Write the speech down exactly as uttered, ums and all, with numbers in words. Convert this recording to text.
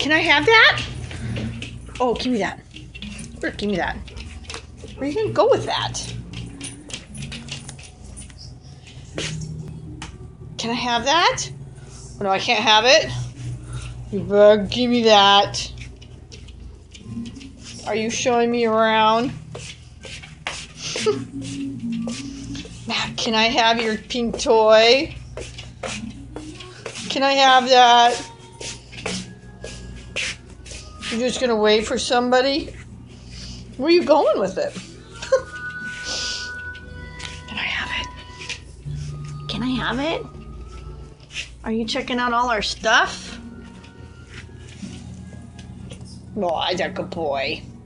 Can I have that? Oh, give me that. Here, give me that. Where are you going to go with that? Can I have that? Oh, no, I can't have it. You better give me that. Are you showing me around? Matt, can I have your pink toy? Can I have that? You're just gonna wait for somebody? Where are you going with it? Can I have it? Can I have it? Are you checking out all our stuff? No, I'm a good boy.